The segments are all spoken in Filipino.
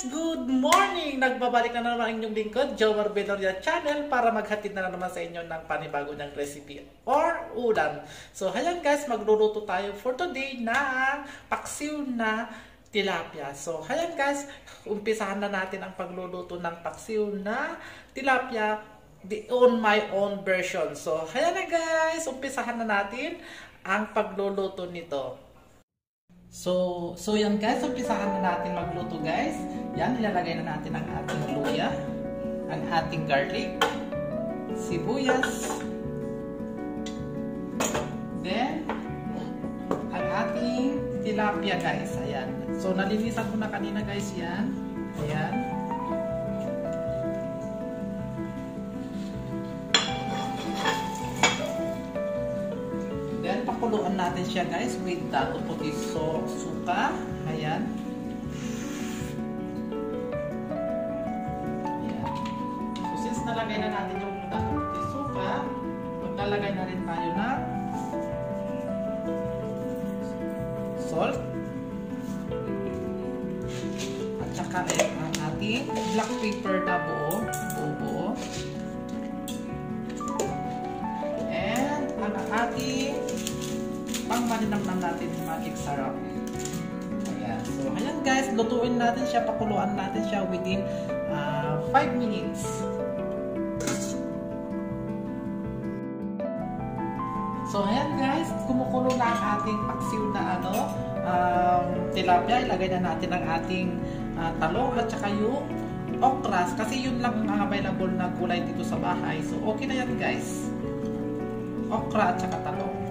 Good morning! Nagbabalik na naman ang inyong lingkod, Jomar Beloria Channel, para maghatid na naman sa inyo ng panibago ng recipe or ulam. So, ayan guys, magluluto tayo for today ng paksiw na tilapia. So, ayan guys, umpisahan na natin ang pagluluto ng paksiw na tilapia on my own version. So, ayan na guys, umpisahan na natin ang pagluluto nito. So yan guys, umpisahan na natin magluto guys. Yan, ilalagay na natin ang ating luya, ang ating garlic, sibuyas, then ang ating tilapia guys. Ayan. So nalinisan ko na kanina guys yan. Ayan. Then, pakuluan natin siya guys with dato puti suka. Ayan. Ayan. So, since nalagay na natin yung dato puti suka, maglalagay na rin tayo ng salt. At saka ang ating black pepper na buo. And ang ating pangmalinamnam natin yung magic sarap. Ayan. So, ayan guys, lutuin natin siya, pakuluan natin siya within 5 minutes. So, ayan guys, kumukulo na ang ating paksiw na tilapia. Ilagay na natin ang ating talong at saka yung okras kasi yun lang ang available na gulay dito sa bahay. So, okay na yan guys. Okra at saka talong.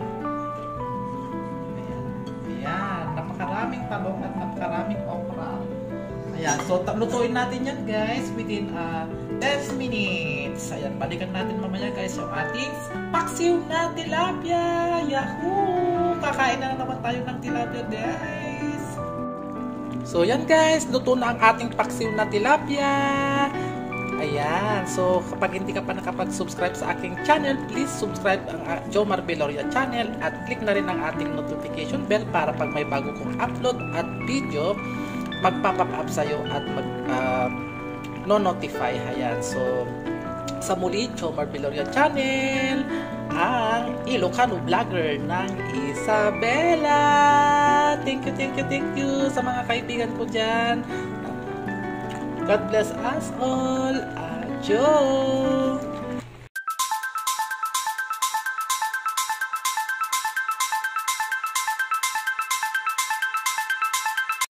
Ayan, napakaraming talong at napakaraming okra. Ayan, so lutuin natin yan guys within 10 minutes. Ayan, balikan natin mamaya guys yung ating paksiw na tilapia. Yahoo! Kakain na naman tayo ng tilapia guys. So yan guys, luto na ang ating paksiw na tilapia. Ayan, so kapag hindi ka pa nakapag-subscribe sa aking channel, please subscribe ang Jomar Beloria Channel at click na rin ang ating notification bell para pag may bago kong upload at video, magpa-pop up sa'yo at no-notify. Ayan, so sa muli, Jomar Beloria Channel, ang Ilocano vlogger ng Isabela. Thank you sa mga kaibigan ko dyan. God bless us all. Adios!